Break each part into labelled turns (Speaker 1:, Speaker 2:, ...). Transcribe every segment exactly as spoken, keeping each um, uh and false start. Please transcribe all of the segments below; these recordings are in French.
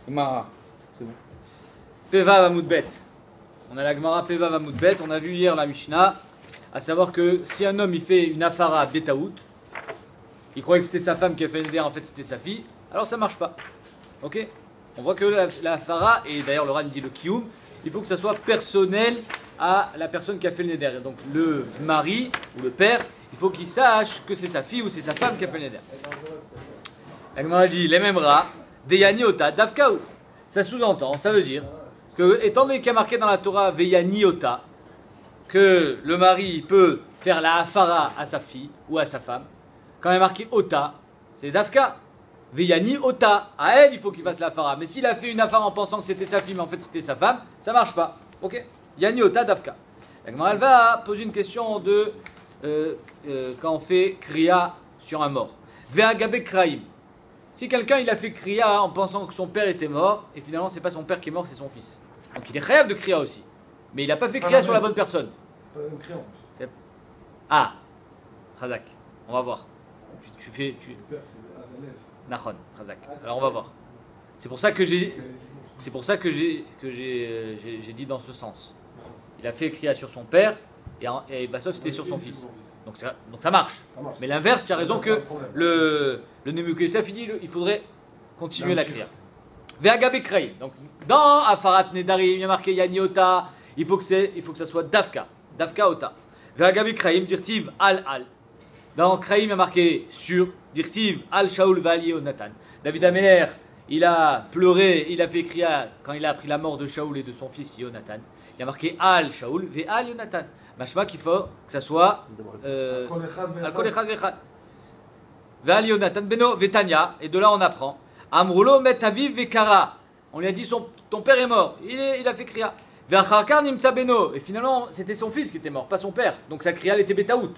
Speaker 1: Gemara. C'est bon.
Speaker 2: Peva Vamoudbet. On a la Gemara Peva Vamoudbet. On a vu hier la Mishnah, à savoir que si un homme il fait une afara betaout, il croyait que c'était sa femme qui a fait le neder, en fait c'était sa fille, alors ça marche pas. Ok? On voit que la, la afara, et d'ailleurs le Ran dit le kiyum, il faut que ça soit personnel à la personne qui a fait le neder. Et donc le mari ou le père, il faut qu'il sache que c'est sa fille ou c'est sa femme qui a fait le neder. La Gemara dit les mêmes rats, deyani ota davkaou. Ça sous-entend, ça veut dire que, étant donné qu'il y a marqué dans la Torah veyani ota, que le mari peut faire la afara à sa fille ou à sa femme, quand il y a marqué ota, c'est davka. Veyani ota, à elle il faut qu'il fasse la afara. Mais s'il a fait une afara en pensant que c'était sa fille, mais en fait c'était sa femme, ça marche pas. Ok? Yani ota davka. La Gemara elle va poser une question de euh, euh, quand on fait kriya sur un mort. Ve'agabe kraim. Si quelqu'un il a fait kriya en pensant que son père était mort, et finalement c'est pas son père qui est mort, c'est son fils. Donc il est khayab de kriya aussi. Mais il n'a pas fait kriya sur la bonne personne.
Speaker 3: C'est pas le même kriya.
Speaker 2: C'est... Ah, Razak, on va voir. Tu, tu fais... Tu...
Speaker 3: Le père c'est un élève.
Speaker 2: Nachon, Razak. Alors on va voir. C'est pour ça que j'ai... C'est pour ça que j'ai que j'ai, j'ai, j'ai dit dans ce sens. Il a fait kriya sur son père, et, en, et Bassov c'était sur son fils. Donc ça, donc ça marche.
Speaker 3: Ça marche.
Speaker 2: Mais l'inverse, tu as raison que le, le Nebuchadnezzar dit il faudrait continuer la kriya. Ve'agabe kraim. Donc dans Afarat Nedarim, il y a marqué Yaniota, il faut que c'est, il faut que ça soit Davka. Davka Ota. Ve'agabe kraim, dirtiv al al. Dans kraim, il y a marqué sur, dirtiv al Shaul Vali Yonatan. David Ameler, il a pleuré, il a fait kriya quand il a appris la mort de Shaul et de son fils Yonatan. Il y a marqué al Shaul ve'al Yonatan. Machma qu'il faut que ça soit euh, al kol echad ve'echad. Ve'al Yonatan beno ve'tanya. Et de là on apprend. Amrulo met aviv ve'kara. On lui a dit son, ton père est mort. Il, est, il a fait kriya. Ve'acharkar nimtza beno. Et finalement c'était son fils qui était mort, pas son père. Donc sa kriya elle était betaout.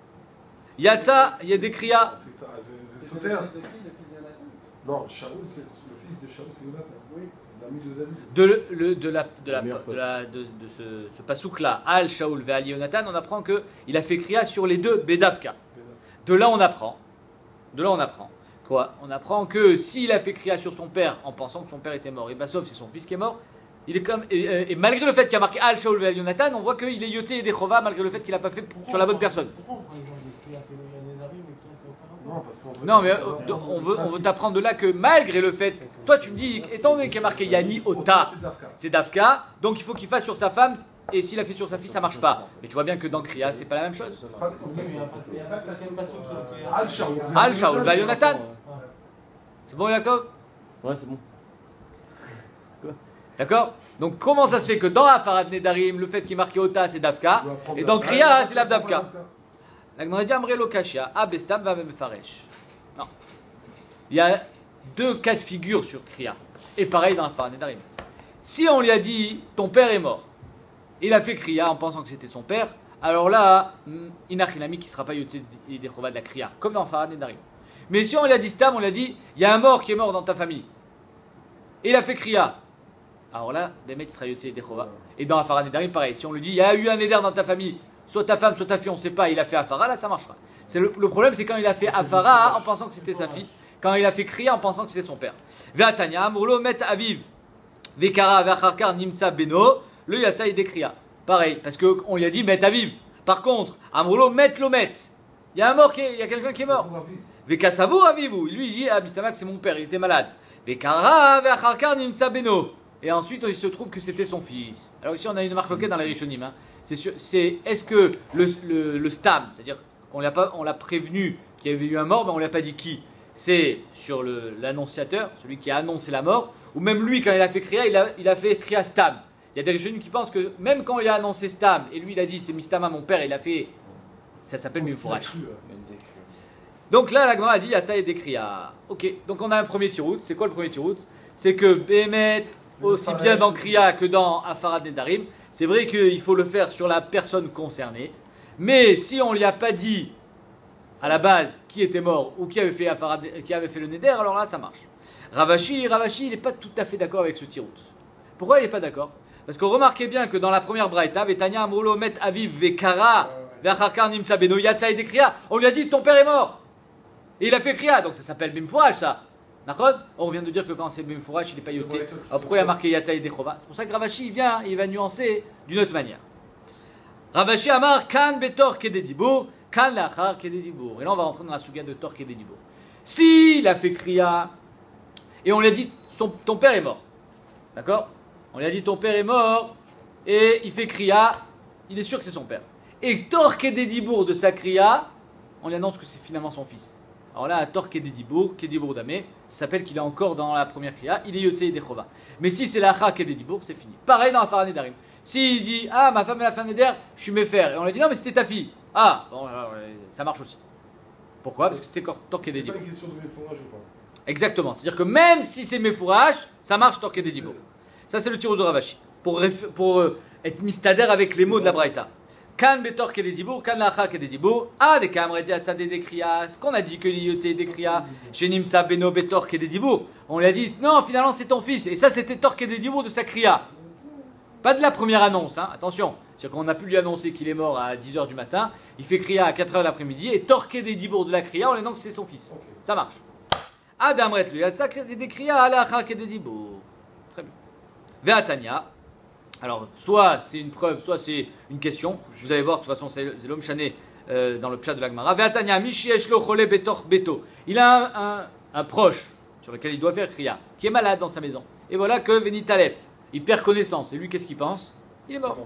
Speaker 2: Yatsa, il y a des kriya.
Speaker 3: C'est Soter. Non, Shaul c'est le fils de Shaul, c'est Yonatan. Oui, c'est l'ami de David.
Speaker 2: De, le, de, la, de, la, de, la, de, de ce, ce pasouk là, Al Shaul ve'al Yonatan, on apprend qu'il a fait kriya sur les deux Bedavka. De là on apprend, de là on apprend quoi? On apprend que s'il a fait kriya sur son père en pensant que son père était mort, et Bassov c'est son fils qui est mort, il est comme et, et malgré le fait qu'il a marqué Al Shaul ve'al Yonatan, on voit qu'il est yoté et dechova malgré le fait qu'il n'a pas fait sur la bonne personne.
Speaker 3: Non, parce qu'on veut-
Speaker 2: Non mais euh, on veut, on veut t'apprendre de là que malgré le fait, toi tu me dis, étant donné qu'il y a marqué Yani Ota,
Speaker 3: C'est Dafka.
Speaker 2: c'est Dafka, donc il faut qu'il fasse sur sa femme, et s'il a fait sur sa fille, ça marche pas. Mais tu vois bien que dans Kriya, c'est pas la même chose.
Speaker 3: C'est pas- Al Shaul.
Speaker 2: Al Shaul va Yonatan. C'est bon, Yaakov?
Speaker 1: Ouais, c'est bon.
Speaker 2: D'accord? Donc comment ça se fait que dans Afarat Nedarim, le fait qu'il est marqué Ota, c'est Dafka, et dans Kriya, c'est la Dafka? La Gemara dit Amre lo kashia, abestam va mefaresh. Non. Il y a deux cas de figure sur Kriya. Et pareil dans Afarat Nedarim. Si on lui a dit ton père est mort, il a fait Kriya en pensant que c'était son père, alors là, Inachinami qui ne sera pas Yotze des Chova de la Kriya, comme dans Afarat Nedarim. Mais si on lui a dit Stam, on lui a dit il y a un mort qui est mort dans ta famille, et il a fait Kriya, alors là, Bemet il sera Yotze des Chova. Et dans Afarat Nedarim, pareil. Si on lui dit il y a eu un Neder dans ta famille, soit ta femme, soit ta fille, on ne sait pas, il a fait Afara, là ça marchera. C'est le, le problème, c'est quand il a fait Afara en pensant que c'était sa fille, quand il a fait Kriya en pensant que c'était son père. Ve'atanya, Amrulo met aviv, ve'kara, ve'acharkar, nimtsa beno, le yatsa il Kriya. Pareil, parce qu'on lui a dit met aviv. Par contre, Amrulo met lo met. Il y a un mort, qui est, il y a quelqu'un qui est mort. Ve'kasavu avivu, lui il dit, ah Bistamak c'est mon père, il était malade. Ve'kara, ve'acharkar, nimtsa beno. Et ensuite il se trouve que c'était son fils. Alors ici on a une marque loquette dans les Rishonim, hein. C'est, sûr, c'est est-ce que le, le, le stam, c'est-à-dire qu'on l'a pas, on l'a prévenu qu'il y avait eu un mort, mais on ne l'a pas dit qui? C'est sur le, l'annonciateur, celui qui a annoncé la mort, ou même lui quand il a fait kriya, il a, il a fait kriya stam. Il y a des Rishonim qui pensent que même quand il a annoncé stam, et lui il a dit c'est mistama mon père, il a fait, ça s'appelle mifurach. Donc là la Gemara a dit yatsa et des kriya. Ok, donc on a un premier tirout. C'est quoi le premier tirout? C'est que Behemet, aussi bien dans kriya que dans Afarat Nedarim, c'est vrai qu'il faut le faire sur la personne concernée, mais si on ne lui a pas dit à la base qui était mort ou qui avait fait, Afarad, qui avait fait le Neder, alors là ça marche. Ravashi, Ravashi, il n'est pas tout à fait d'accord avec ce tirout. Pourquoi il n'est pas d'accord? Parce que remarquez bien que dans la première braïta, Vetania Amrulo met aviv vekara ve'acharkar nimtsa beno yatsa et kriya, on lui a dit ton père est mort. Et il a fait kriya, donc ça s'appelle bimfouach ça. On vient de dire que quand c'est Bemfourash, il n'est pas Yotze. Alors pourquoi il y a marqué Yatsa et Dechova? C'est pour ça que Ravashi vient, il va nuancer d'une autre manière. Ravashi Amar, Kan Betor Kededibour, Kan Lachar Kededibour. Et là on va rentrer dans la souga de Tor Kededibour. S'il a fait Kriya, et on lui a dit son, ton père est mort, d'accord? On lui a dit ton père est mort, et il fait Kriya, il est sûr que c'est son père. Et Tor Kededibour de sa Kriya, on lui annonce que c'est finalement son fils. Alors là, à Tor Kededibour, Kededibour Damé, ça s'appelle qu'il est encore dans la première Kriya, il est Yotze Dechova. Mais si c'est l'Acha Kededibour, c'est fini. Pareil dans la Farah Nedarim. S'il dit, ah, ma femme est la fin Neder, je suis méfer. Et on lui dit, non, mais c'était ta fille. Ah, bon, ça marche aussi. Pourquoi? Parce que c'était Tor Kededibour.
Speaker 3: C'est pas une question de méfourage ou pas?
Speaker 2: Exactement. C'est-à-dire que même si c'est méfourage, ça marche Tor Kededibour. Ça, c'est le tir aux Ravashi. Pour, pour euh, être mistadère avec les mots de la Braïta. Kan betor kededibour, kan lacha kededibour. Ah, des kamredi atzade des kriya. Ce qu'on a dit que l'iyotse des kriya. Shenimtsa beno betor kededibour. On lui a dit, non, finalement c'est ton fils. Et ça, c'était tor kededibour de sa kriya. Pas de la première annonce, hein. Attention. C'est-à-dire qu'on a pu lui annoncer qu'il est mort à dix heures du matin. Il fait kriya à quatre heures l'après-midi. Et tor kededibour de la kriya, on lui annonce que c'est son fils. Okay. Ça marche. Adam ret lui atza des kriya, lacha kededibour. Très bien. Ve'atania. Alors, soit c'est une preuve, soit c'est une question. Vous allez voir, de toute façon, c'est l'homme chané euh, dans le pshat de la Gemara. Ve'atanya, mishi eshlo chole betor beto. Il a un, un, un proche sur lequel il doit faire kriya, qui est malade dans sa maison. Et voilà que Venitalef, il perd connaissance. Et lui, qu'est-ce qu'il pense? Il est mort.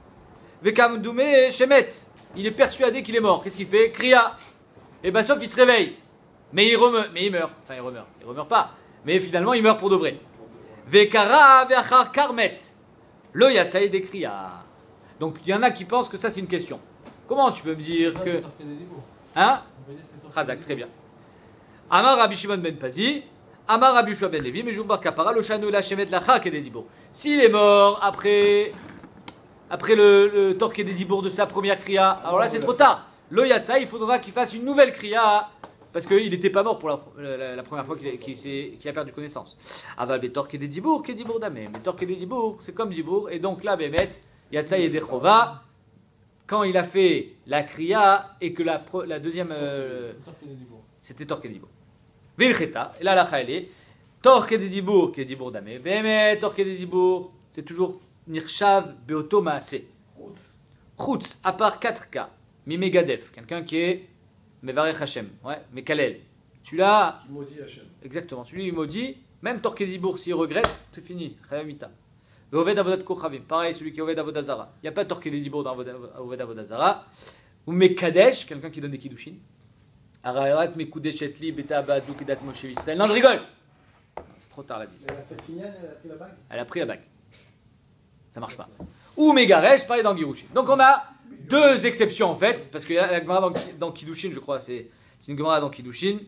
Speaker 2: Ve'kam doumé shemet. Il est persuadé qu'il est mort. Qu'est-ce qu'il fait? Kriya. Et bien, sauf il se réveille. Mais il, remeurt, mais il meurt. Enfin, il remeurt. Il remeurt pas. Mais finalement, il meurt pour de vrai. Ve'kara ve'achar karmet. Le Yatsaï des Kriya. Donc il y en a qui pensent que ça c'est une question. Comment tu peux me dire que. Hein? Khazak, très bien. Amar Rabbi Shimon ben Pazi, Amar Rabbi Shua ben Levi, mais Bar Kapara, le Shano la Shemet la Chak et des Dibour. S'il est mort après, après le, le Torque et des Dibour de sa première Kriya, alors là c'est trop tard. Le Yatsaï, il faudra qu'il fasse une nouvelle Kriya. Parce qu'il n'était pas mort pour la, la, la première fois qu'il qu qu a perdu connaissance. Aval betor ke des dibour, ke dibour damé. Betor ke des dibour, c'est comme dibour. Et donc là, Bémet, Yatsaï et Dechova, quand il a fait la kriya et que la, la deuxième. Euh, c'était tor ke dibour. Vilcheta, et là la chaïlé, tor ke des dibour, ke dibour damé. Bémet, tor ke des dibour, c'est toujours nirshav beoto maase. Chutz, à part quatre cas. Mimegadef, quelqu'un qui est. Mevarech Hashem, ouais, mais Kalel. Celui-là.
Speaker 3: Qui maudit Hashem.
Speaker 2: Exactement, celui il maudit, même Torkedibour, s'il regrette, c'est fini, Chayamita. Ve'oved avodat kochavim, pareil, celui qui oved avodazara. Il n'y a pas de Torkedibour dans oved avodazara. Ou Mekadesh, quelqu'un qui donne des kiddushin. Arayarat mekudeshet li beta abadou kedat moshe Israël. Non, je rigole. C'est trop tard la vie.
Speaker 4: Elle a fait Kinyan, elle a pris la bague.
Speaker 2: Elle a pris la bague. Ça marche pas. Ou Megaresh, pareil dans Girushin. Donc on a deux exceptions en fait, parce que la Gemara dans, dans Kiddushin, je crois, c'est une Gemara dans Kiddushin,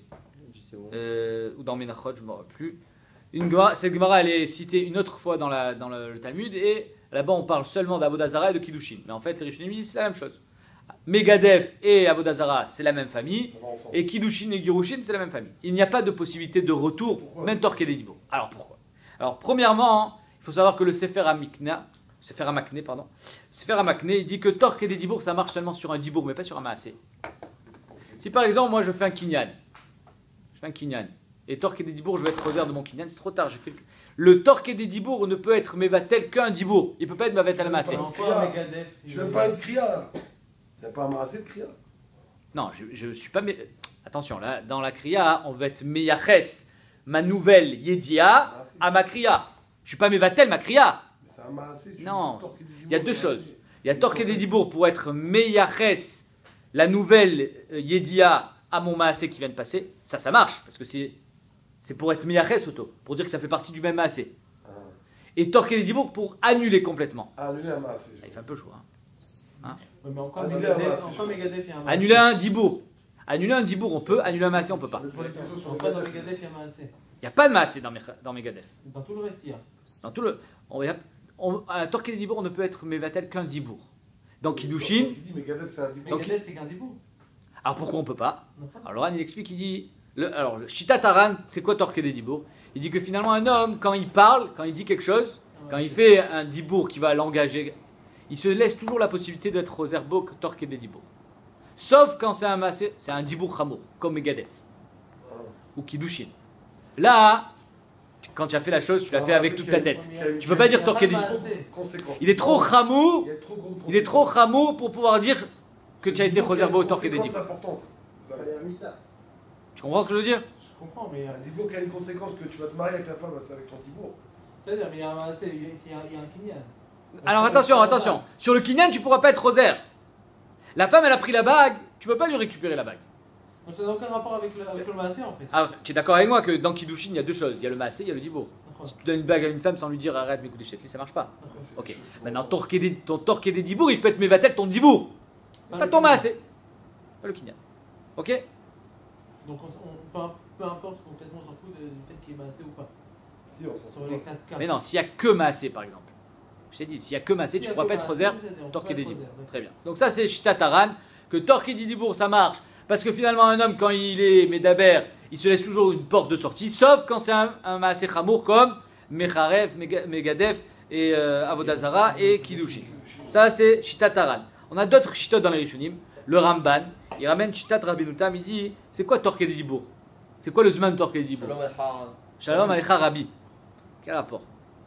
Speaker 2: euh, ou dans Menachot, je ne me rappelle plus. Une Gemara, cette Gemara, elle est citée une autre fois dans, la, dans le, le Talmud, et là-bas on parle seulement d'Avodazara et de Kiddushin. Mais en fait, les Rishonim disent c'est la même chose. Megadef et Avodazara, c'est la même famille, et Kiddushin et Girushin, c'est la même famille. Il n'y a pas de possibilité de retour, pourquoi? Même Torque et Dibo. Alors pourquoi? Alors premièrement, il faut savoir que le Sefer Amikna, Sefer Hamakné, pardon. Sefer Hamakné, il dit que Torque et des Dibour, ça marche seulement sur un Dibour, mais pas sur un Maasé. Si par exemple, moi je fais un Kinyan, je fais un Kinyan, et Torque et des Dibour, je vais être reserve de mon Kinyan, c'est trop tard, j'ai fait le... Le Torque et des Dibour ne peut être Mevatel qu'un Dibour, il ne peut pas être Mevatel Maasé.
Speaker 3: Je ne veux pas une Kriya là. C'est pas un Maasé de Kriya.
Speaker 2: Non, je ne suis pas. Mais... Attention, là, dans la Kriya, on va être Meyaches, ma nouvelle Yedia, à ma Kriya. Je ne suis pas Mevatel, ma Kriya. Non, il y a deux choses. Il y a Torque et des Dibour pour être Meyaches, la nouvelle Yedia à mon Maasé qui vient de passer. Ça, ça marche, parce que c'est pour être Meyaches auto, pour dire que ça fait partie du même Maasé. Ah. Et Torque et des Dibour pour annuler complètement.
Speaker 3: Annuler un Maasé.
Speaker 2: Il fait un peu chaud. Hein. Hein?
Speaker 4: Ouais, mais encore Megadef, encore Megadef, il y a un Maasé.
Speaker 2: Annuler un Dibour. Annuler un Dibour, on peut. Annuler un Maasé, on ne peut pas.
Speaker 4: Pourquoi dans Megadef, il y a un Maasé?
Speaker 2: Il n'y a pas de Maasé dans, dans Megadef.
Speaker 4: Dans tout le reste, il y a.
Speaker 2: Dans tout le. On, on, à Torque et des Dibour, on ne peut être Mevatel qu'un Dibour. Dans Kiddushin.
Speaker 4: Megadef, c'est qu'un Dibour.
Speaker 2: Alors pourquoi on ne peut pas? Alors Ran, il explique, il dit. Le, alors, le Shita Taran, c'est quoi Torque et des Dibour? Il dit que finalement, un homme, quand il parle, quand il dit quelque chose, quand il fait un Dibour qui va l'engager, il se laisse toujours la possibilité d'être aux herbos Torque et des Dibour. Sauf quand c'est un massé, c'est un Dibour Chamour, comme Megadef. Ou Kiddushin. Là, quand tu as fait la chose, tu l'as fait avec toute ta tête. Tu peux pas dire Torqué des Dibour. Il est trop chamou, il est trop chamou pour pouvoir dire que tu as été réservé au Torqué des Dibour. Tu comprends ce que je veux dire?
Speaker 4: Je comprends, mais.
Speaker 3: Un Dibour qui a une conséquence que tu vas te marier avec la femme, c'est avec ton Dibour.
Speaker 4: C'est-à-dire, mais il y a un maasé, il y a il y a un kinyan.
Speaker 2: Alors attention, attention. Sur le kinyan, tu pourras pas être rosaire. La femme, elle a pris la bague, tu peux pas lui récupérer la bague.
Speaker 4: Donc ça n'a aucun rapport avec le, avec le maasé en fait.
Speaker 2: Alors, tu es d'accord avec moi que dans Kiddushin, il y a deux choses. Il y a le maasé, il y a le dibour. Si tu donnes une bague à une femme sans lui dire arrête mes coups d'échec, ça marche pas. Ok. Maintenant, torqué des, ton torqué des dibour, il peut être mévatel ton dibour. Pas ton maasé. Pas le kinyan. Ok.
Speaker 4: Donc on, on, peu, peu importe concrètement, on s'en fout de- du fait qu'il y ait maasé ou pas.
Speaker 3: Si, on s'en
Speaker 4: Sur les quatre cas.
Speaker 2: Mais non, s'il y a que maasé par exemple. Je t'ai dit, s'il y a que maasé,
Speaker 4: S'il y
Speaker 2: tu
Speaker 4: a
Speaker 2: pourras
Speaker 4: que
Speaker 2: pas être
Speaker 4: maasé,
Speaker 2: rosaire,
Speaker 4: c'est-à-dire, on peut
Speaker 2: torqué
Speaker 4: pas
Speaker 2: des
Speaker 4: être
Speaker 2: dibour.
Speaker 4: rosaire,
Speaker 2: Très bien. Donc ça, c'est Shtataran, que torqué des dibour, ça marche. Parce que finalement, un homme, quand il est médaber, il se laisse toujours une porte de sortie, sauf quand c'est un, un maasé chamour comme Mecharev, Mega- Megadef, et euh, Avodazara et Kiddushin. Ça, c'est Shitataran. On a d'autres Shitot dans les Rishonim. Le Ramban, il ramène Shitat Rabinutam, il dit c'est quoi Torqué des Dibour? C'est quoi le Zman Torqué des Dibour? Shalom Alecha Rabbi. Quel rapport?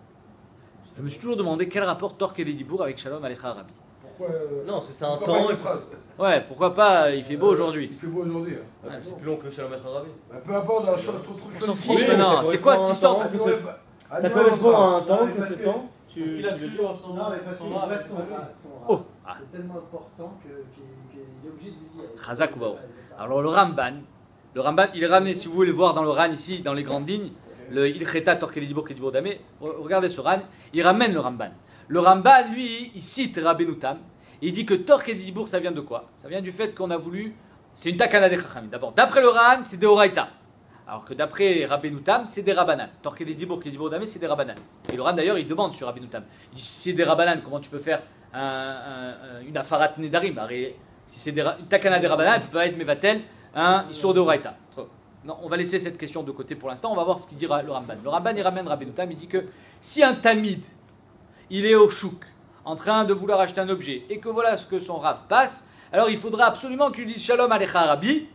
Speaker 2: Je me suis toujours demandé quel rapport Torqué des Dibour avec Shalom Alecha Rabbi.
Speaker 3: Pourquoi euh,
Speaker 1: Non, c'est c'est un
Speaker 3: pourquoi
Speaker 1: temps.
Speaker 3: pas
Speaker 1: Il
Speaker 3: une phrase
Speaker 2: Ouais, pourquoi pas, il fait beau aujourd'hui.
Speaker 3: Il fait beau aujourd'hui. hein.
Speaker 1: Ouais, c'est plus long que Shalom Arabi.
Speaker 3: Bah, peu importe, un choix trop trop
Speaker 2: On
Speaker 3: choix
Speaker 2: s'en
Speaker 3: de
Speaker 2: fiche
Speaker 3: phrase.
Speaker 2: maintenant,
Speaker 1: ça
Speaker 2: c'est quoi cette
Speaker 1: correspond
Speaker 2: histoire
Speaker 1: à un
Speaker 2: de...
Speaker 1: temps.
Speaker 3: Ah, ouais, bah, ah,
Speaker 1: Ça
Speaker 3: non,
Speaker 1: correspond
Speaker 3: non,
Speaker 1: à un
Speaker 3: non,
Speaker 1: temps
Speaker 3: mais
Speaker 1: que
Speaker 3: parce
Speaker 1: ce
Speaker 3: que-
Speaker 1: temps.
Speaker 4: Parce qu'il a toujours son
Speaker 5: Non, mais parce
Speaker 4: son
Speaker 5: qu'il
Speaker 4: rab,
Speaker 5: reste
Speaker 4: son
Speaker 5: son
Speaker 4: rab.
Speaker 5: rab, son rab.
Speaker 2: Oh, ah.
Speaker 5: C'est tellement important que- qu'il qu'il est obligé de lui dire.
Speaker 2: Chazak ou Bao. Alors le Ramban, le Ramban, il est ramené, si vous voulez le voir dans le Ran ici, dans les grandes lignes, le Ilcheta Torqué des Dibour, Dibour Damé, regardez ce Ran, il ramène le Ramban. Le Ramban, lui, il cite Rabbeinu Tam, il dit que Torqué des Dibour, ça vient de quoi? Ça vient du fait qu'on a voulu, c'est une takana des Chachamim. D'abord, d'après le Ran, c'est des Horaïta. Alors que d'après Rabbeinu Tam, c'est des Rabbanan. Torqué des Dibour, Dibour Damé, c'est des Rabbanan. Et le Ran d'ailleurs, il demande sur Rabbeinu Tam. Il dit si c'est des Rabbanan, comment tu peux faire un, un, un, une Afarat Nedarim? Alors, si c'est des, une takana des Rabbanan, elle peut pas être Mevatel, un Issour de Horaïta. Non, on va laisser cette question de côté pour l'instant, on va voir ce qu'il dira le Ramban. Le Ramban, il ramène Rabbeinu Tam, il dit que si un Tamid, il est au chouk, en train de vouloir acheter un objet, et que voilà ce que son Rav passe, alors il faudra absolument qu'il dise Shalom Alecha Rabbi,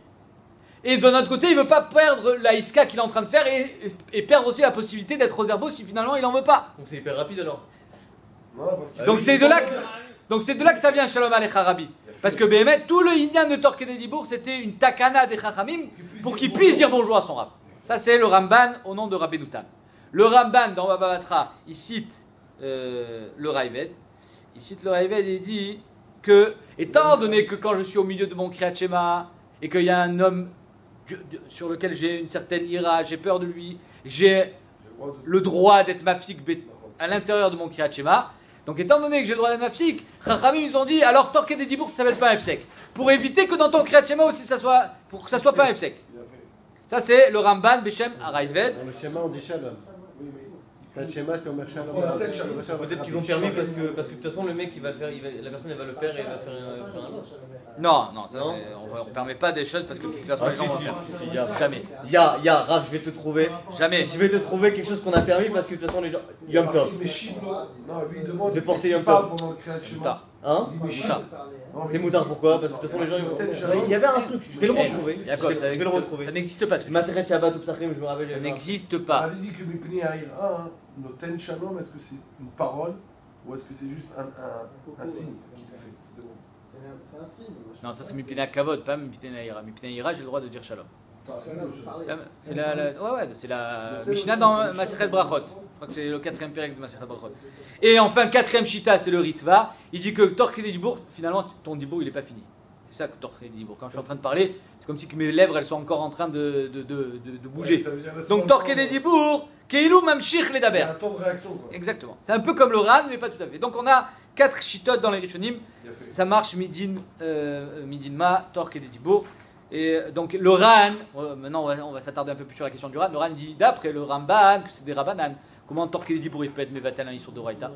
Speaker 2: et de notre côté, il ne veut pas perdre la Iska qu'il est en train de faire, et, et perdre aussi la possibilité d'être Roserbo si finalement il n'en veut pas.
Speaker 1: Donc c'est hyper rapide alors.
Speaker 3: Non, parce qu'il-
Speaker 2: Donc c'est de là que, donc c'est de là que ça vient Shalom Alecha Rabbi. Parce que B M S, tout le Inyan de Torqué des Dibour, c'était une takana des Chachamim pour qu'il puisse dire bonjour à son Rav. Ça, c'est le Ramban au nom de Rabbeinu Tam. Le Ramban, dans Baba Batra, il cite euh, le Raïved. Il cite le Raïved et il dit que, étant donné que quand je suis au milieu de mon Kriyat Shema et qu'il y a un homme du- du- sur lequel j'ai une certaine ira, j'ai peur de lui, j'ai
Speaker 3: J'ai le droit de-
Speaker 2: le droit d'être mafsik bet- à l'intérieur de mon Kriyat Shema. Donc étant donné que j'ai le droit d'être mafsik, Chachamim ils ont dit alors Torqué des Dibour ça s'appelle pas un F-sec. Pour éviter que dans ton Kriyat Shema aussi ça soit, pour que ça soit pas un F-sec.
Speaker 3: Il a fait.
Speaker 2: Ça c'est le Ramban Beshem Araïved.
Speaker 6: Dans le schéma, on dit shalom.
Speaker 3: Oui, mais-
Speaker 6: Dans le schéma, c'est Omer shalom.
Speaker 3: On a tel shalom.
Speaker 1: Peut-être qu'ils ont permis parce que, parce que de toute façon le mec il va le faire, il va- la personne elle va le faire et elle va faire un, faire un autre.
Speaker 2: Non, non, ça,
Speaker 1: Non.
Speaker 2: c'est- on ne permet pas des choses parce que de toute façon
Speaker 1: Ah,
Speaker 2: les gens
Speaker 1: si,
Speaker 2: vont
Speaker 1: si,
Speaker 2: faire.
Speaker 1: si, il y a-
Speaker 2: Jamais.
Speaker 1: Ya, ya, Raph, je vais te trouver.
Speaker 2: Jamais.
Speaker 1: Je vais te trouver quelque chose qu'on a permis parce que de toute façon les gens. Yom Tov.
Speaker 3: Mais Shivlo, non, lui il demande
Speaker 1: De porter
Speaker 3: qu'est-ce
Speaker 1: Yom
Speaker 3: qu'il parle
Speaker 1: Tov.
Speaker 3: pendant le Kriyat Shema.
Speaker 2: Moutard.
Speaker 1: Hein
Speaker 3: Il dit, mais
Speaker 2: Moutard.
Speaker 3: Non, mais-
Speaker 1: C'est moutard, pourquoi? Parce que de toute façon les gens ils vont.
Speaker 3: Tel
Speaker 1: Ouais,
Speaker 3: shalom.
Speaker 1: Il y avait un truc, je vais le
Speaker 2: Eh,
Speaker 1: retrouver.
Speaker 2: Jacob,
Speaker 1: Je
Speaker 2: ça
Speaker 1: vais- je vais le
Speaker 2: n'existe-
Speaker 1: retrouver.
Speaker 2: ça n'existe pas. ce que tu dis.
Speaker 1: Maseret Shabbat ou Psachim, je me rappelle.
Speaker 2: Ça
Speaker 1: j'avais pas.
Speaker 2: n'existe
Speaker 3: On
Speaker 2: pas.
Speaker 3: avait dit que Mipni Aïr un, Noten Shalom, est-ce que c'est une parole ou est-ce que c'est juste un, un, un signe qu'il fait de mots?
Speaker 5: C'est un- c'est un signe. moi, je
Speaker 2: Non,
Speaker 5: pense
Speaker 2: ça c'est
Speaker 5: pas que
Speaker 2: Mipina Kavod, pas Mipina Ira. Mipina Ira, j'ai le droit de dire Shalom.
Speaker 5: Shalom, je parlais.
Speaker 2: C'est la, la- ouais, ouais, c'est la Mishnah dans Masechet Brachot. Je crois que c'est le quatrième pérec de Masechet Brachot. Et enfin, quatrième Shita, c'est le Ritva. Il dit que Torqué des Dibour, finalement, ton Dibour, il n'est pas fini. C'est ça que Torqué des Dibour. Quand je suis en train de parler, c'est comme si que mes lèvres, elles sont encore en train de, de, de, de- de bouger.
Speaker 3: Ouais, ça veut dire rester
Speaker 2: Donc
Speaker 3: dans le
Speaker 2: Torqué
Speaker 3: temps,
Speaker 2: des Dibour, Keilou Mamshich
Speaker 3: il y
Speaker 2: Ledaber.
Speaker 3: a un temps de réaction quoi.
Speaker 2: Exactement. C'est un peu comme le Ran, mais pas tout à fait. Donc on a quatre Shitot dans les Rishonim.
Speaker 3: Il a fait.
Speaker 2: Ça marche Midin, euh, Midin Ma, Torqué des Dibour. Et euh, donc le Ran, euh, maintenant on va, on va s'attarder un peu plus sur la question du Ran. Le Ran dit d'après le Ramban que c'est des Rabbanan. Comment Torqué des Dibour il peut être Mevatel un Issour de Raïta?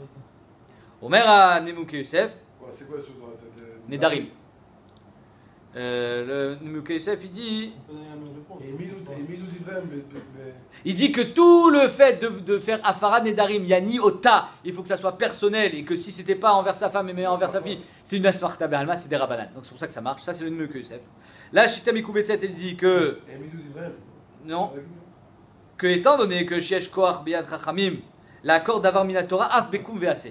Speaker 2: Omer à Nemouké Youssef,
Speaker 3: Quoi, c'est quoi ce droit cette, euh,
Speaker 2: Nedarim. Euh, le Nemouké Youssef il dit.
Speaker 3: Et Milou et Milou d'Ivrem, mais- mais- mais-
Speaker 2: Il dit que tout le fait de, de faire Afara Nedarim, il y a ni Ota, il faut que ça soit personnel et que si c'était pas envers sa femme mais envers sa fille, c'est une Asfarta Be'alma, c'est des Rabbanan. Donc c'est pour ça que ça marche. Ça c'est le Nemouké Youssef. Là, Shita Mikoubetset, il dit que.
Speaker 3: Et Milou d'Ivrem.
Speaker 2: Non. que étant donné que Shesh Koach Biyad Chachamim, l'accord d'avar minatora af bekum vease.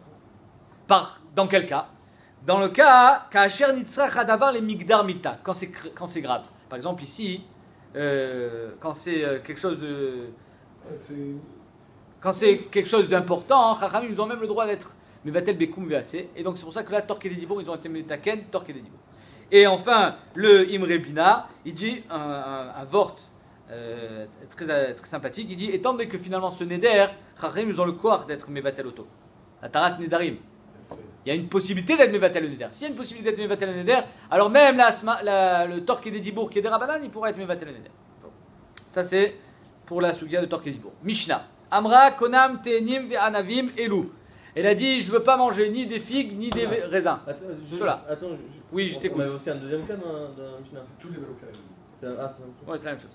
Speaker 2: Par dans quel cas? Dans le cas Kaasher Nitzrach Hadavar les Migdar Milta, quand c'est quand c'est grave. Par exemple ici, euh, quand c'est euh, quelque chose de,
Speaker 3: C'est-
Speaker 2: quand c'est quelque chose d'important, Chachamim ils ont même le droit d'être Mevatel bekum vease. Et donc c'est pour ça que là Torque et les Dibour ils ont été Metaken Torque et les Dibour. Et enfin le Imre Bina, il dit un, un, un vort. Euh, très, très sympathique, il dit étant donné que finalement ce Neder, Chachamim ils ont le corps d'être Mevatel Oto. La Tarat Nedarim. Il y a une possibilité d'être Mevatel le Neder. S'il y a une possibilité d'être Mevatel le Neder, alors même la, la, le Torque et des Dibour qui est des Rabbanan, il pourrait être Mevatel le Neder. Ça c'est pour la Sugia de Torque et Dibour. Mishnah. Amra Konam Tenim Ve Anavim Elou. Elle a dit je veux pas manger ni des figues ni des raisins.
Speaker 1: Attends, je,
Speaker 2: Cela.
Speaker 1: attends, je, je-
Speaker 2: Oui, je
Speaker 1: on-
Speaker 2: t'écoute.
Speaker 1: On avait aussi un deuxième cas dans, dans Mishnah.
Speaker 3: C'est tous les Mélocaïs.
Speaker 1: C'est un- ah, c'est la même chose.
Speaker 2: Ouais, c'est la même chose.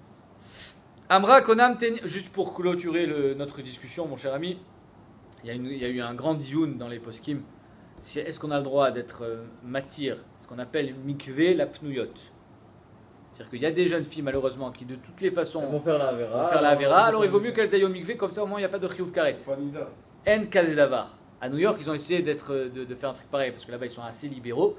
Speaker 2: Amra Konam Tenim. Juste pour clôturer le- notre discussion, mon cher ami, il y a, une- il y a eu un grand dioun dans les poskim. Si- Est-ce qu'on a le droit d'être euh, matir, ce qu'on appelle mikvé la pnouyot? C'est-à-dire qu'il y a des jeunes filles, malheureusement, qui de toutes les façons
Speaker 1: Elles vont faire la Avera.
Speaker 2: vont faire la Avera, alors il vaut mieux qu'elles aillent au mikvé, comme ça au moins il n'y a pas de chiyuv karet.
Speaker 3: Fanida.
Speaker 2: En kazedavar. À New York, ils ont essayé d'être, de, de faire un truc pareil, parce que là-bas ils sont assez libéraux.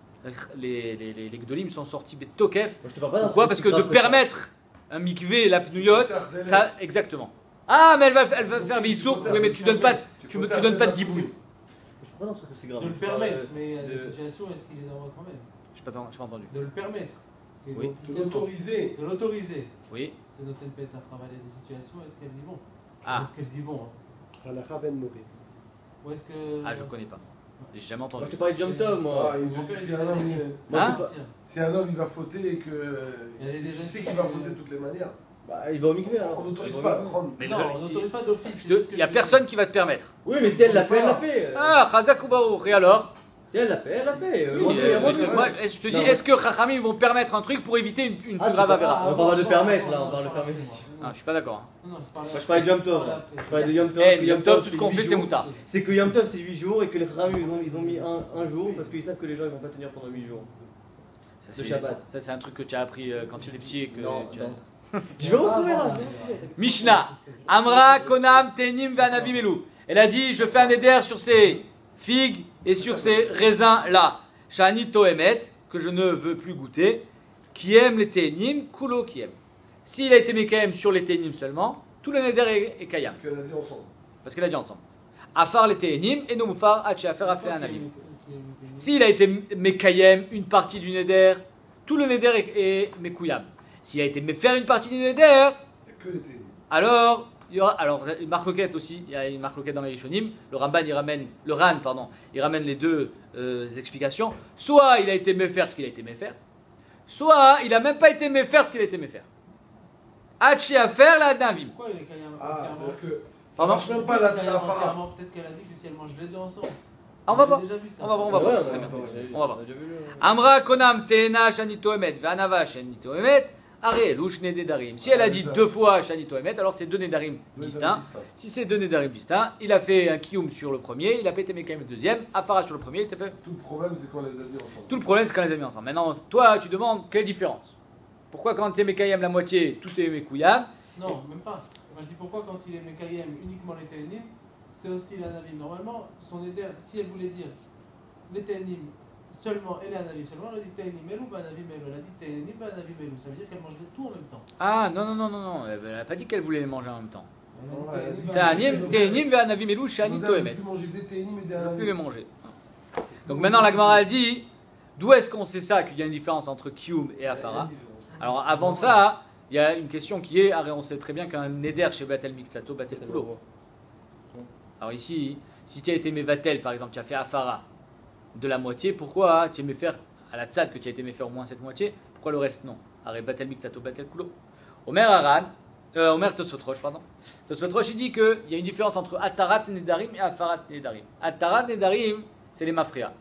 Speaker 2: Les, les, les, les Gdolim sont sortis betokef.
Speaker 1: Moi, je te parle pas d'un
Speaker 2: Pourquoi?
Speaker 1: truc
Speaker 2: Parce
Speaker 1: aussi
Speaker 2: que de
Speaker 1: grave que ça.
Speaker 2: permettre un mikvé la pnouyot, ça, exactement. Ah, mais elle va, elle va faire bisou. Oui, mais tu donnes pas, tu, me- tu donnes pas de giboui.
Speaker 1: Je te parle d'un truc aussi grave.
Speaker 4: De le
Speaker 1: Je parle,
Speaker 4: permettre,
Speaker 1: euh,
Speaker 4: mais il y a des
Speaker 1: de-
Speaker 4: situations, est-ce qu'il les envoie quand même?
Speaker 2: Je n'ai pas, j'ai pas entendu.
Speaker 4: De le permettre. Et
Speaker 2: Oui.
Speaker 4: donc,
Speaker 3: De l'autoriser.
Speaker 4: De l'autoriser.
Speaker 2: Oui.
Speaker 4: C'est notre pète à travailler des situations, est-ce qu'elles y vont?
Speaker 2: Ah,
Speaker 4: Est-ce qu'elles y vont hein?
Speaker 6: Halacha ben Mori.
Speaker 4: Ou est-ce que.
Speaker 2: ah, je connais pas. J'ai jamais
Speaker 1: Moi,
Speaker 2: entendu.
Speaker 1: je te parlais de Yom Tov, moi.
Speaker 3: Ah, il dit que si un homme, il-
Speaker 1: Moi,
Speaker 2: Hein
Speaker 1: je te par-
Speaker 4: Tiens.
Speaker 3: si un homme il va fauter et que
Speaker 4: Il y a des
Speaker 3: il
Speaker 4: jeunes
Speaker 3: sait
Speaker 4: filles
Speaker 3: qu'il va
Speaker 4: qui-
Speaker 3: fauter de toutes les manières,
Speaker 1: Bah, il va au mikvé alors.
Speaker 3: on n'autorise
Speaker 1: Il va
Speaker 3: pas
Speaker 1: au
Speaker 3: à
Speaker 1: mikvé.
Speaker 3: prendre.
Speaker 2: Mais
Speaker 4: Non,
Speaker 2: le-
Speaker 4: on n'autorise pas d'office.
Speaker 2: Je
Speaker 4: c'est
Speaker 2: te-
Speaker 4: ce que
Speaker 2: Il n'y a
Speaker 4: je
Speaker 2: personne qui va te permettre.
Speaker 1: Oui, mais si elle l'a fait, elle l'a fait.
Speaker 2: Ah, Chazak ou Baruch. Et alors?
Speaker 1: Si elle l'a fait, elle l'a fait. Euh,
Speaker 2: Oui,
Speaker 1: moi,
Speaker 2: euh,
Speaker 1: il y a moi,
Speaker 2: je
Speaker 1: je-
Speaker 2: te- moi, je te dis,
Speaker 1: Non,
Speaker 2: est-ce que Chachamim vont permettre un truc pour éviter une, une
Speaker 1: Ah,
Speaker 2: plus
Speaker 1: c'est
Speaker 2: grave
Speaker 1: pas-
Speaker 2: avéra?
Speaker 1: On parle pas de
Speaker 4: non,
Speaker 1: permettre,
Speaker 4: non,
Speaker 1: là,
Speaker 4: non,
Speaker 1: on parle de
Speaker 4: je
Speaker 1: permettre
Speaker 4: moi.
Speaker 1: ici.
Speaker 2: Ah, je suis pas d'accord. hein.
Speaker 4: Non, non, je parle.
Speaker 1: Moi, je parlais de Yom Tov, là. Je parlais de Yom Tov.
Speaker 2: Eh,
Speaker 1: que
Speaker 2: Yom Tov, tout ce
Speaker 1: c'est
Speaker 2: qu'on
Speaker 1: huit
Speaker 2: fait, c'est
Speaker 1: jours.
Speaker 2: moutarde.
Speaker 1: C'est que Yom Tov c'est huit jours et que les Khamim ils ont, ils ont mis un, un jour parce qu'ils savent que les gens ils vont pas tenir pendant huit jours.
Speaker 2: Ça,
Speaker 1: Le
Speaker 2: c'est-
Speaker 1: Shabbat.
Speaker 2: Ça, c'est un truc que tu as appris euh, quand tu étais petit et que
Speaker 1: Non,
Speaker 2: tu as-
Speaker 1: non. Je vais retrouver là.
Speaker 2: Mishnah. Amra, Konam, Tenim, Vanavim, Elou. Elle a dit, je fais un éder sur ces figues et sur ces raisins-là. Shani Toemet, que je ne veux plus goûter. Qui aime les Tenim, Kulo qui aime. S'il a été Mekayem sur les Tenim seulement, tout le Neder est, est Kayam.
Speaker 3: Ce qu'elle a dit ensemble.
Speaker 2: Parce qu'elle a dit ensemble. Afar les Tenim et Nomufar, Hachi Afer Afer Anavim. S'il a été Mekayem, une partie du Neder, tout le Neder est, est Mekouyam. S'il a été Mefer une partie du Neder,
Speaker 3: Il n'y a que des ténis.
Speaker 2: alors, il y aura, alors une marque loquette aussi, il y a une marque loquette dans les Rishonim, le Ramban il ramène, le Ran pardon, il ramène les deux euh, explications. Soit il a été méfer ce qu'il a été méfer, soit il a même pas été méfer ce qu'il a été méfer. Hachi à faire la Navim.
Speaker 4: Pourquoi il est Kayam
Speaker 3: Ah,
Speaker 4: entièrement?
Speaker 3: c'est-à-dire que ça
Speaker 2: Pardon
Speaker 3: marche même
Speaker 4: Pourquoi
Speaker 3: pas
Speaker 4: il
Speaker 3: la,
Speaker 4: est
Speaker 3: la
Speaker 4: Kayam
Speaker 3: fara.
Speaker 4: entièrement? Peut-être qu'elle a dit que si elle mange les deux ensemble.
Speaker 2: On va voir.
Speaker 4: J'ai déjà vu ça.
Speaker 2: On va voir, on va
Speaker 1: Ouais,
Speaker 2: voir.
Speaker 1: on a-
Speaker 2: Très bien.
Speaker 1: on a-
Speaker 2: On va voir.
Speaker 1: on a déjà vu le-
Speaker 2: Amra konam teena shanito emet, vanava shanito emet, are louche nedarim. Si elle a dit deux fois shanito emet, alors c'est deux nedarim
Speaker 3: Deux
Speaker 2: distincts.
Speaker 3: ténis distincts.
Speaker 2: Si c'est deux nedarim distincts, il a fait un kiyum sur le premier, il a pété mekayem le deuxième, afara sur le premier, il était fait.
Speaker 3: Tout le problème, c'est qu'on les a dit ensemble.
Speaker 2: Tout le problème, c'est qu'on les a mis ensemble. Maintenant, toi, tu demandes quelle différence? Pourquoi quand tu es mekayem la moitié, tout est mekouyam?
Speaker 4: Non, même pas. Moi je dis pourquoi quand il est Mekayem uniquement les Ténim, c'est aussi la Navim. Normalement, son éder, si elle voulait dire les Ténim seulement et la Navim seulement, elle a dit Ténim Elou, bah Navim Elou. Elle a dit Ténim, bah Navim Elou. Ça veut dire qu'elle mange tout en même temps.
Speaker 2: Ah, non, non, non, non, non, elle n'a pas dit qu'elle voulait les manger en même temps.
Speaker 3: Ouais, elle a dit
Speaker 4: Ténim,
Speaker 3: Ténim,
Speaker 2: Ta'anim ve'anavim elou shanito
Speaker 3: On
Speaker 2: emet.
Speaker 3: peut manger des ténis, mais des
Speaker 2: Je ne veux plus les
Speaker 3: anavim.
Speaker 2: manger. Donc maintenant, la Gemara elle dit, d'où est-ce qu'on sait ça, qu'il y a une différence entre kiyum et afara? Alors avant ça, il y a une question qui est, on sait très bien qu'un neder chez Batel Miksato, Batel Kulo. Alors ici, si tu as été Mevatel, par exemple, tu as fait afara de la moitié, pourquoi tu aimais faire à la tzad que tu as été faire au moins cette moitié, pourquoi le reste non? Arrête Batel Miksato, Batel Kulo. Omer Aran, euh, Omer Tosotroche, pardon. Tosotroche, il dit qu'il y a une différence entre Atarat Nedarim et Afarat Nedarim. Atarat Nedarim, c'est les Mafria.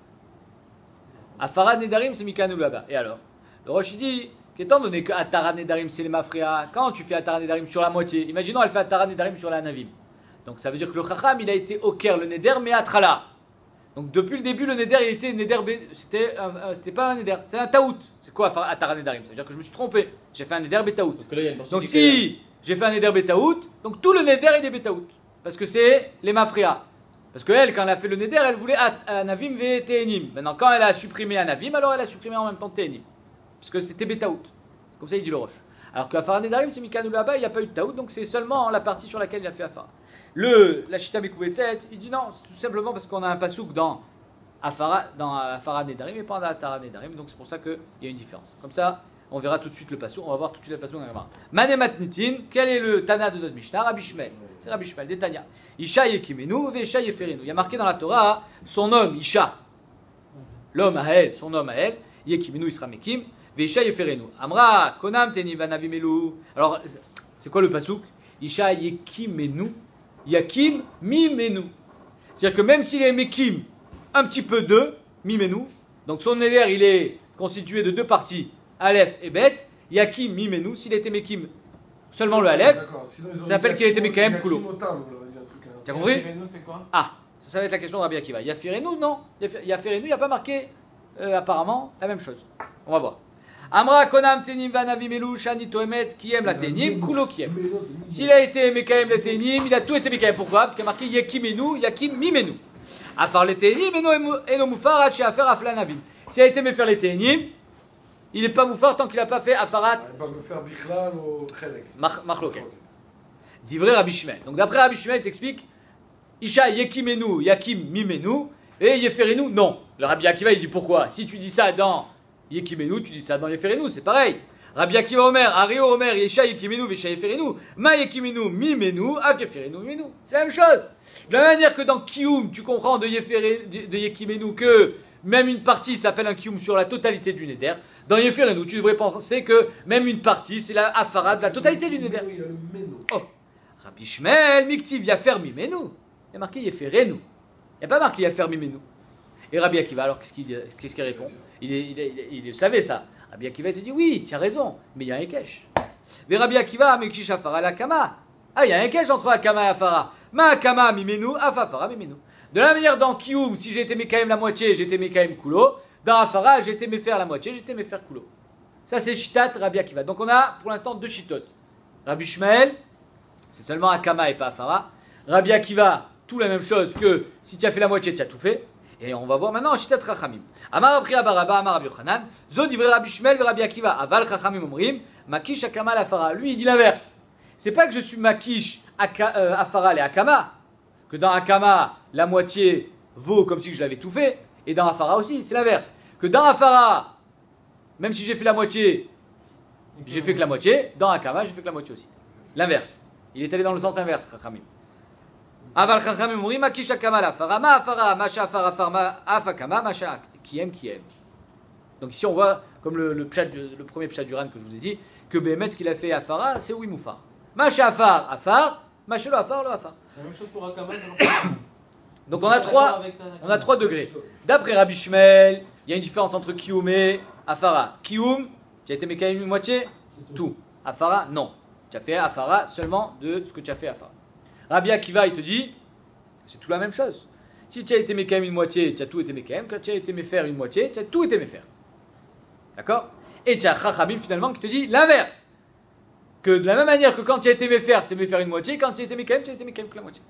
Speaker 2: Afarat Nedarim, c'est Mikanu là-bas. Et alors? Le Roche, il dit qu'étant donné que Atarat Nedarim, c'est les Mafria, quand tu fais Atarat Nedarim sur la moitié, imaginons elle fait Atarat Nedarim sur la Navim. Donc ça veut dire que le Chacham, il a été au Ker, le Neder, mais à Trala. Donc depuis le début, le Neder, il était Neder, B- c'était un- c'était pas un Neder, c'était un Taout. C'est quoi Atarat Nedarim? Ça veut dire que je me suis trompé. J'ai fait un Neder Betaout.
Speaker 1: Sauf que là, il y a une partie
Speaker 2: Donc
Speaker 1: qui est
Speaker 2: si j'ai fait un neder betaout, donc tout le neder il est betaout. Parce que c'est les mafria. Parce qu'elle, quand elle a fait le neder, elle voulait anavim ve te'enim. Maintenant, quand elle a supprimé anavim, alors elle a supprimé en même temps te'enim. Parce que c'était betaout. Comme ça, il dit le roche. Alors qu'à Afara Nedarim, c'est Mikanou là-bas, il n'y a pas eu de taout, donc c'est seulement la partie sur laquelle il a fait Afara. Le, la Shita Mekouvetzet, il dit non, c'est tout simplement parce qu'on a un pasouk dans Afara, dans Afara Nedarim et pas dans Atara Nedarim, donc c'est pour ça qu'il y a une différence. Comme ça, on verra tout de suite le pasouk, on va voir tout de suite le pasouk dans la Gemara. Manemat Nitin, quel est le Tana de notre Mishnah? Rabbi Shmuel. C'est Rabbi Shmuel, des Tanya. Isha Yekimenu, Vesha Yeferenu. Il y a marqué dans la Torah son homme, Isha. L'homme à elle, son homme à elle, Yekimenu, il sera Mekim. Vesha Yeferenu. Amra, Konam Teni Vanavimelu. Alors, c'est quoi le pasouk? Isha Yekimenu, Yakim Mimenu. C'est-à-dire que même s'il est Mekim, un petit peu de Mimenu, donc son neder il est constitué de deux parties, Aleph et Bet, Yakim Mimenu, s'il était Mekim, seulement le Aleph, ça s'appelle qu'il a été Mekaem Kulo. Tu as compris?
Speaker 4: Yafirenu, c'est quoi?
Speaker 2: Ah, ça, ça va être la question de Rabbi Akiva. Yafirenu, non. Yafirenu, il n'y a pas marqué euh, apparemment la même chose. On va voir. Amra konam tenim vanavimelu shani toemet qui aime la tenim, kulo qui aime. S'il a été mekaem la tenim, il a tout été mekaem. Pourquoi? Parce qu'il a marqué yakimenu, yakim mimenu. Afar le tenim, eno mufar at sheafer aflanavim. S'il a été me faire les tenim, il n'est pas moufar tant qu'il n'a pas fait afarat.
Speaker 3: Il va me faire bichlal ou chelek.
Speaker 2: Machloket. Divrei Rabbi Shmuel. Donc d'après Rabbi Shmuel, il t'explique Isha yekimenu, yakim mimenu, et yeferenu, non. Le Rabbi Akiva, il dit pourquoi? Si tu dis ça dans Yekimenu, tu dis ça dans Yeferenu, c'est pareil. Rabbi Akiva Omer, Ario Omer, Yesha Yekimenu, Vesha Yeferenu, Ma Yekimenu, Mimenu, Af Yeferenu, Mimenu. C'est la même chose. De la même manière que dans Kiyum, tu comprends de, Yefere, de, de Yekimenu que même une partie s'appelle un Kiyum sur la totalité du Neder. Dans Yeferenu, tu devrais penser que même une partie, c'est la Afara de la totalité du Neder. Oh, Rabbi Shmuel, Miktiv Yafer Mimenu. Il y a marqué Yeferenu. Il n'y a pas marqué Yafer Mimenu. Et Rabbi Akiva, alors qu'est-ce qu'il, qu'est-ce qu'il répond? Il, est, il, est, il, est, il savait ça. Rabbi Akiva te dit oui, tu as raison, mais il y a un Ekech. Mais Rabbi Akiva, Mekish Afara la Kama. Ah, il y a un Ekech entre Akama et Afara. Ma Akama Mimenu, Afafara Mimenu. De la manière dans Kiyum, si j'étais Mekaim la moitié, j'étais Mekaim Kulo. Dans Afara, j'étais Mefer la moitié, j'étais Mefer Kulo. Ça, c'est Shitat Rabbi Akiva. Donc on a pour l'instant deux Shitot. Rabbi Shmuel, c'est seulement Akama et pas Afara. Rabbi Akiva, tout la même chose que si tu as fait la moitié, tu as tout fait. Et on va voir maintenant Shitat Chachamim. Amar Rabbi Baraba, Amar Rabbi Yochanan, Zo divrei Rabbi Shmuel ve Rabbi Akiva, Aval Chachamim omrim, Makish Akama l'Afara. Lui, il dit l'inverse. C'est pas que je suis Makish euh, Afara et Akama, que dans Akama, la moitié vaut comme si je l'avais tout fait, et dans Afara aussi, c'est l'inverse. Que dans Afara, même si j'ai fait la moitié, j'ai fait que la moitié, dans Akama, j'ai fait que la moitié aussi. L'inverse. Il est allé dans le sens inverse, Chachamim. Aval Chachamim omrim, Makish Akama l'Afara, Ma Afara, Masha Afara, Farma, Afakama, Masha qui aime, qui aime. Donc ici on voit, comme le, le, pshat, le premier pshat du Ran que je vous ai dit, que Béhémet, ce qu'il a fait à Afara, c'est Ouimoufar. Masha Afar, Afar, Masha lo Afar, lo Afar.
Speaker 4: La même chose pour Akama, c'est
Speaker 2: Donc on a, trois, on a trois degrés. D'après Rabbi Shmuel, il y a une différence entre Kiyum et Afara. Kiyum, tu as été Mekaim une moitié, tout. Afara, non. Tu as fait Afara seulement de ce que tu as fait Afara. Rabbi Akiva, il te dit, c'est tout la même chose. Si tu as été Mekaim une moitié, tu as tout été Mekaim. Quand tu as été Mefer une moitié, tu as tout été Mefer. D'accord? Et tu as Chachamim finalement qui te dit l'inverse. Que de la même manière que quand tu as été Mefer, c'est Mefer une moitié, quand tu as été Mekaim, tu as été Mekaim que la moitié.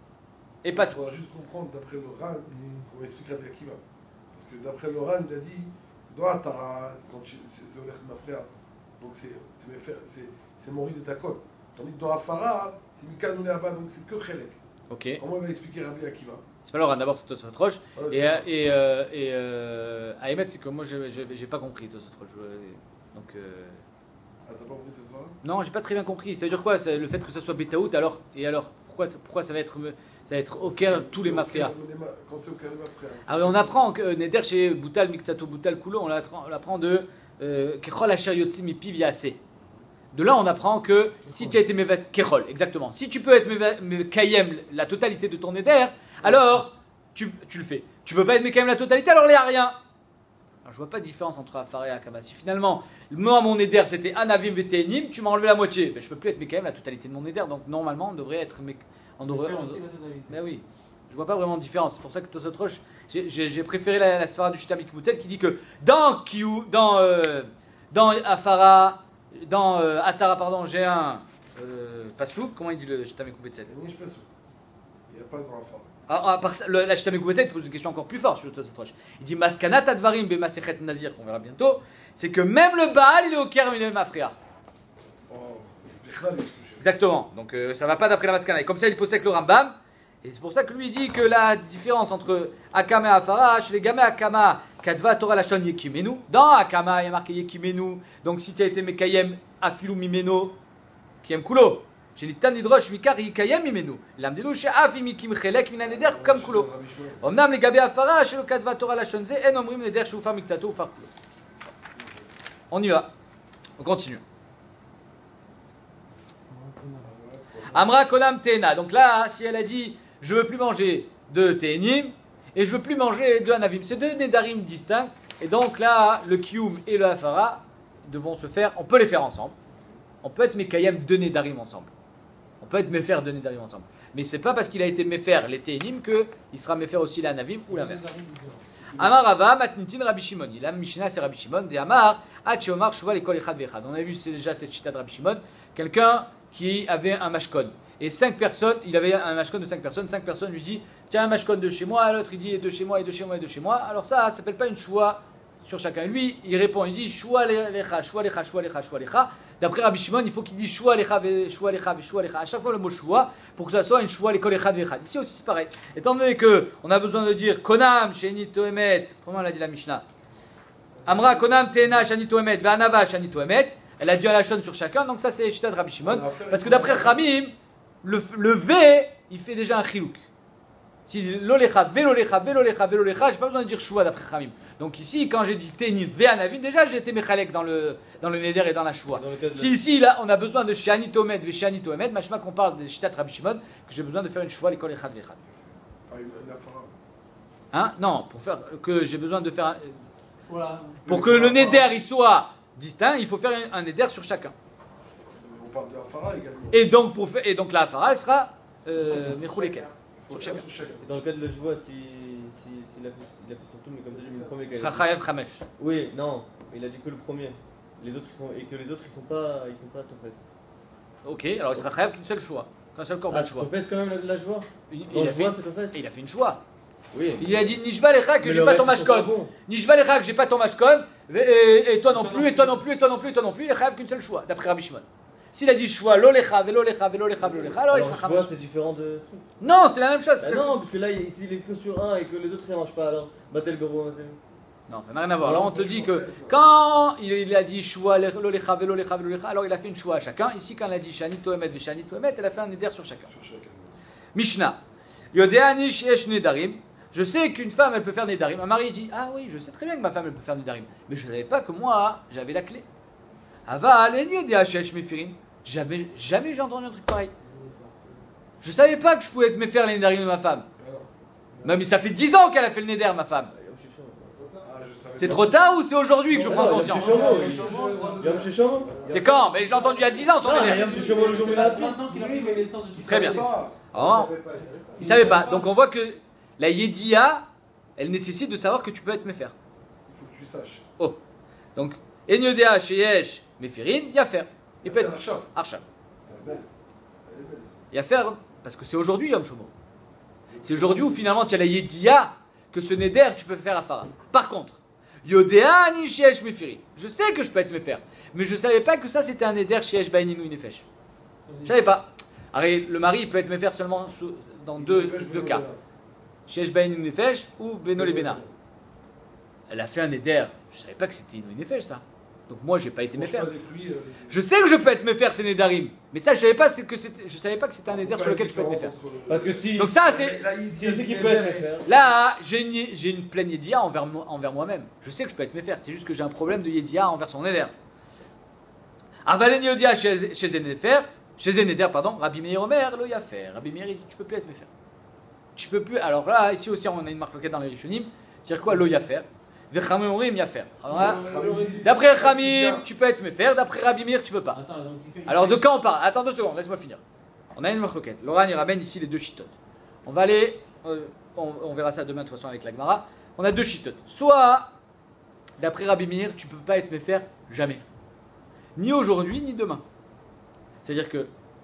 Speaker 2: Et pas
Speaker 3: Il
Speaker 2: tout.
Speaker 3: faudra juste comprendre d'après le Ran, on va expliquer Rabbi Akiva. Parce que d'après le Ran, il a dit, doit quand c'est Zolech Mafrea. Donc c'est c'est Mori de Takot. Tandis que dans Afara, c'est Mikanou Leaba, donc c'est que Chelek.
Speaker 2: Ok.
Speaker 3: Comment il va expliquer Rabbi Akiva?
Speaker 2: C'est pas le Ran, d'abord c'est Tosafot Rosh.
Speaker 3: Ouais,
Speaker 2: et euh, et, euh, et euh, à Emet, c'est que moi j'ai pas compris Tosafot Rosh. Donc. Euh...
Speaker 3: Ah, t'as pas compris cette soirée?
Speaker 2: Non, j'ai pas très bien compris. Ça veut dire quoi? Le fait que ça soit Betaout, alors. Et alors pourquoi, pourquoi ça va être. Ça va être aucun, tous les mafrias.
Speaker 3: Quand c'est aucun mafria.
Speaker 2: Alors on apprend que Neder chez Boutal, Miksato Boutal, Kulo, on apprend de Kechol Asher Yotzim Mipiv Yaaseh. De là on apprend que si tu as été Mevet Kechol, exactement. Si tu peux être Mekayem la totalité de ton Neder, alors tu, tu le fais. Tu peux pas être Mekayem la totalité, alors il n'y a rien. Alors je vois pas de différence entre Afar et Akama. Si finalement, moi mon Neder c'était Anavim Vetenim, tu m'as enlevé la moitié, ben, je peux plus être Mekayem la totalité de mon Neder, donc normalement on devrait être Mekayem. On devrait, on devrait... Ben oui, je vois pas vraiment de différence. C'est pour ça que Tosot Rosh, j'ai préféré la, la sphara du Shita Mikibutzel qui dit que dans Kiyu, dans, euh, dans Afara, dans euh, Atara, pardon, j'ai un euh, Pasouk, comment il dit le Shitame Koubetset?
Speaker 3: Il n'y a pas de grand fort.
Speaker 2: Alors, à part ça, le- la Shitame Koubetset pose une question encore plus forte sur cette roche. Il dit Maskanat Advarim be Masechet Nazir, qu'on verra bientôt, c'est que même le Baal il est au Kerem, il est Mafria.
Speaker 3: Oh, Bichlal, il est touché.
Speaker 2: Exactement, donc euh, ça va pas d'après la Maskana. Et comme ça, il possède le Rambam. Et c'est pour ça que lui dit que la différence entre Akama et Afara, chez les gamins Akama, Kadva Torah Lachon Yekimenu, dans Akama il y a marqué Yekimenu, donc si tu as été Mekayem Afilu Mimeno, Kiem Kulo, chez les Tanidrosh Mikar Yekayem Mimenu, l'Amdelu chez Afi Mikim Chelek Minaneder comme Kulo. Omnam les Gabé Afara, chez le Kadva Torah Lachon Ze, En Omrim Neder chez Ufa Miktato ou Farkulo. On y va, on continue. Amra Kolam Tena, donc là, si elle a dit je veux plus manger de Ténim et je veux plus manger de Anavim. C'est deux Nédarim distincts. Et donc là, le Kiyum et le Hafara devront se faire, on peut les faire ensemble. On peut être Mekayem deux Nédarim ensemble. On peut être Mefer deux Nédarim ensemble. Mais c'est pas parce qu'il a été Mefer les Ténim qu'il sera Mefer aussi l'Anavim ou l'inverse. Amar Rava, Matnitin Rabbi Shimon. Il a Mishnah, c'est Rabbi Shimon. Et Amar, Hachi Omar, Shuva, l'école Echad Vechad. On a vu c'est déjà cette chita de Rabbi Shimon. Quelqu'un qui avait un mashkon. Et cinq personnes, il avait un mashkon de cinq personnes, cinq personnes lui disent tiens un mashkon de chez moi, l'autre il dit de chez moi, et de chez moi, et de chez moi. Alors ça, ça s'appelle pas une choua sur chacun. Lui, il répond, il dit choua lecha, choua lecha, choua lecha, choua lecha. D'après Rabbi Shimon, il faut qu'il dise choua lecha, choua lecha, choua lecha. À chaque fois le mot choua, pour que ça soit une choua l'école echad vechad. Ici aussi c'est pareil. Étant donné que on a besoin de dire konam, sheni toemet, comment l'a dit la Mishnah? Amra konam tena, shani toemet, ve'anava, shani toemet. Elle a dit à la chaîne sur chacun, donc ça c'est chita de Rabbi Shimon. Parce que d'après Khamim, le, le V, il fait déjà un chilouk. Si l'olecha, velolecha, velolecha, velolecha, j'ai pas besoin de dire choua d'après Khamim. Donc ici, quand j'ai dit téni, ve'anavim, déjà j'ai été mechalek dans le, dans le neder et dans la choua. Si ici, là, on a besoin de shani tomet, ve shani tomet, machma qu'on parle de chita de Rabbi Shimon, que j'ai besoin de faire une choua, l'école echad vechad. Hein? Non, pour faire, que j'ai besoin de faire, un,
Speaker 4: Voilà.
Speaker 2: pour que le neder il soit distinct, il faut faire un, un neder sur chacun.
Speaker 3: On parle de Hafara également.
Speaker 2: Et donc, pour faire, et donc la Hafara, elle sera euh, Mechoulekel. Sur chacun.
Speaker 1: Et dans le cas de la joie, si, si, si il, a fait, il a fait surtout, mais comme tu as dit, le premier
Speaker 2: Ce
Speaker 1: gars.
Speaker 2: sera Chayav Chamesh.
Speaker 1: Oui, non, il a dit que le premier. Les autres, ils sont, et que les autres, ils sont pas, ils sont pas Tofes.
Speaker 2: Ok, alors il sera Chayav qu'une seule choix. Qu'un seul corban
Speaker 1: Ah,
Speaker 2: de choix.
Speaker 1: Tofes quand même la, la joie.
Speaker 2: Il,
Speaker 1: Dans
Speaker 2: il,
Speaker 1: le
Speaker 2: a fait,
Speaker 1: joie, c'est Tofes.
Speaker 2: et il a fait une choix.
Speaker 1: Oui.
Speaker 2: Il a dit Nishba Lecha que
Speaker 1: Mais
Speaker 2: j'ai
Speaker 1: le
Speaker 2: pas
Speaker 1: reste,
Speaker 2: ton
Speaker 1: ils sont pas
Speaker 2: mashkon.
Speaker 1: bons.
Speaker 2: Nishba Lecha que j'ai pas ton mashkon. Et, et toi non plus, et toi non plus, et toi non plus, et toi non plus. Il est Chayav qu'une seule choix, d'après Rabbi Shimon. S'il a dit choix, lo lecha, velo lecha, velo lecha, velo lecha, alors il
Speaker 1: Alors,
Speaker 2: sera
Speaker 1: joie,
Speaker 2: Chayav.
Speaker 1: c'est différent de truc.
Speaker 2: Non, c'est la même chose.
Speaker 1: Bah non, parce que là, il- s'il est que sur un et que les autres, ils mangent pas, alors, Batel Goro, c'est.
Speaker 2: Non, ça n'a rien à voir. Alors on te dit que quand il, il a dit choua, lo lecha, velo lecha, velo lecha, alors il a fait une choix à chacun. Ici, quand il a dit shani toemet, ve shani toemet, elle a fait un neder sur chacun.
Speaker 3: Sur chacun.
Speaker 2: Mishnah. Yodeani shesh nedarim. Je sais qu'une femme, elle peut faire nedarim. Un mari dit ah oui, je sais très bien que ma femme, elle peut faire nedarim, mais je ne savais pas que moi, j'avais la clé. Aval en yodea shesh mefirin. Jamais, jamais j'ai entendu un truc pareil. Je savais pas que je pouvais me faire les nedarim de ma femme.
Speaker 3: Alors,
Speaker 2: Non, mais ça fait dix ans qu'elle a fait le neder, ma femme.
Speaker 3: ah, je savais
Speaker 2: C'est
Speaker 3: pas.
Speaker 2: trop tard ou c'est aujourd'hui que je prends conscience?
Speaker 1: Yom Shishamo.
Speaker 2: C'est quand? Mais je l'ai entendu il y a dix ans son
Speaker 1: Non,
Speaker 2: neder.
Speaker 1: Yom Shishamo, le jour où il a appris.
Speaker 4: Maintenant qu'il a pris connaissance de tout
Speaker 2: Très
Speaker 4: ça.
Speaker 2: bien.
Speaker 3: Pas.
Speaker 2: Oh, il savait pas. Donc on voit que la yedia, elle nécessite de savoir que tu peux être méfer.
Speaker 3: Il faut que tu saches.
Speaker 2: Oh. Donc, enyodea sheyesh mefirin, yafer. Il peut être
Speaker 3: Arsham.
Speaker 2: arsham.
Speaker 3: C'est belle. Elle est belle.
Speaker 2: Yafer, parce que c'est aujourd'hui Yom Shomo. C'est aujourd'hui où finalement tu as la yedia que ce neder tu peux faire à Farah. Par contre, yodea ni sheyesh mefirin. Je sais que je peux être méfer, mais je savais pas que ça c'était un neder sheyesh baininu nefesh. Je savais pas. Alors, le mari il peut être méfer seulement sous- dans deux, deux cas. Sheyesh baininu nefesh ou beno le bena. Elle a fait un neder. Je savais pas que c'était une nefesh ça. Donc moi j'ai pas été
Speaker 3: Mange
Speaker 2: méfer.
Speaker 3: pas des fruits, euh,
Speaker 2: Je sais que je peux être méfer c'est nedarim, mais ça je savais pas c'est que c'était, je savais pas que c'était un neder
Speaker 3: pas
Speaker 2: sur lequel
Speaker 3: la
Speaker 2: je peux être méfer.
Speaker 3: différence entre le-
Speaker 1: Parce que si.
Speaker 2: Donc ça c'est
Speaker 3: Là, il dit-
Speaker 1: Si c'est qui peut être méfer.
Speaker 2: là j'ai une, j'ai une pleine yedia envers moi, envers moi-même. Je sais que je peux être méfer, c'est juste que j'ai un problème de yedia envers son neder. Avalen yedia chez chez Zenefer, chez Zeneder pardon, Rabbi Meir Omer lo yafer. Rabbi Meir il dit tu peux plus être méfer. Tu peux plus. Alors là ici aussi on a une marque loquette dans les Rishonim, c'est-à-dire quoi lo yafer. Vechamim Orim yafer. Alors là, d'après Khamim, tu peux être méfer, d'après Rabbi Meir tu peux pas.
Speaker 4: Attends, donc il fait-
Speaker 2: Alors de quand on parle? Attends deux secondes, laisse-moi finir. On a une marloquette. Laurent il ramène ici les deux chitotes. On va aller, euh, on, on verra ça demain de toute façon avec la Gemara. On a deux chitotes. Soit, d'après Rabbi Meir, tu peux pas être méfer jamais. Ni aujourd'hui, ni demain. C'est-à-dire que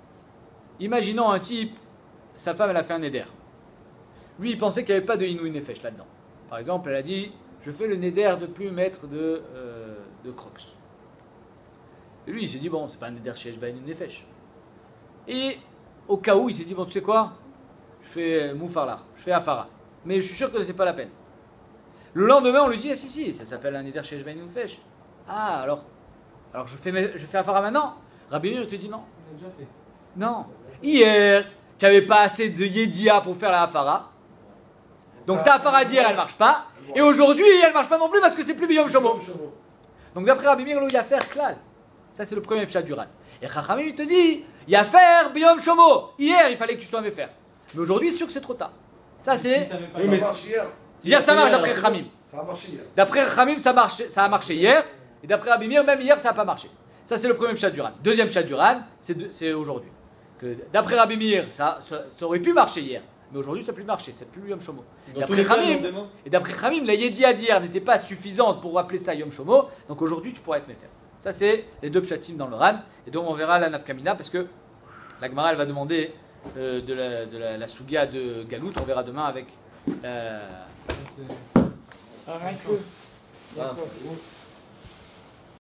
Speaker 2: Imaginons un type, sa femme elle a fait un neder. Lui il pensait qu'il n'y avait pas de inouï nefesh là-dedans. Par exemple, elle a dit, je fais le neder de plus mettre de, euh, de crocs. Et lui il s'est dit, bon, c'est pas un neder chez Eshba inouï nefesh. Et au cas où, il s'est dit, bon, tu sais quoi, je fais moufarlar, je fais afara. Mais je suis sûr que c'est pas la peine. Le lendemain, on lui dit, ah si, si, ça s'appelle un neder chez Eshba inouï nefesh. Ah, alors, alors je fais, je fais afara maintenant. Rabbi Meir te dit non.
Speaker 4: On l'a déjà fait.
Speaker 2: Non. Hier, tu n'avais pas assez de Yedia pour faire la Hafara. Donc ta Hafara d'hier, elle ne marche pas. Et aujourd'hui, elle ne marche pas non plus parce que c'est plus Biyom Shomo. Donc d'après Rabbi Meir, il y a faire klal. Ça, c'est le premier pshat du Ran. Et Chachamim, il te dit, il y a faire Biyom Shomo. Hier, il fallait que tu sois méfer. Mais aujourd'hui, c'est sûr que c'est trop tard. Ça, c'est.
Speaker 3: Oui, mais ça marche hier.
Speaker 2: Hier, ça marche d'après Chachamim.
Speaker 3: Ça a marché hier.
Speaker 2: D'après Chachamim, ça, marche, ça a marché hier. Et d'après Rabbi Meir, même hier, ça n'a pas marché. Ça, c'est le premier pshat du Ran. Deuxième pshat du Ran, c'est aujourd'hui. D'après Rabbi Meir, ça, ça, ça aurait pu marcher hier. Mais aujourd'hui, ça n'a plus marché. C'est plus Yom Shomo. D'après Chachamim, et d'après Chachamim, la Yedia d'hier n'était pas suffisante pour appeler ça Yom Shomo. Donc aujourd'hui, tu pourrais être méfer. Ça, c'est les deux pshatim dans le Ran. Et donc, on verra la Nafkamina parce que la Gemara, elle va demander euh, de la, de la, la Sugia de Galout. On verra demain avec. Euh...
Speaker 4: Ah,
Speaker 1: Ah.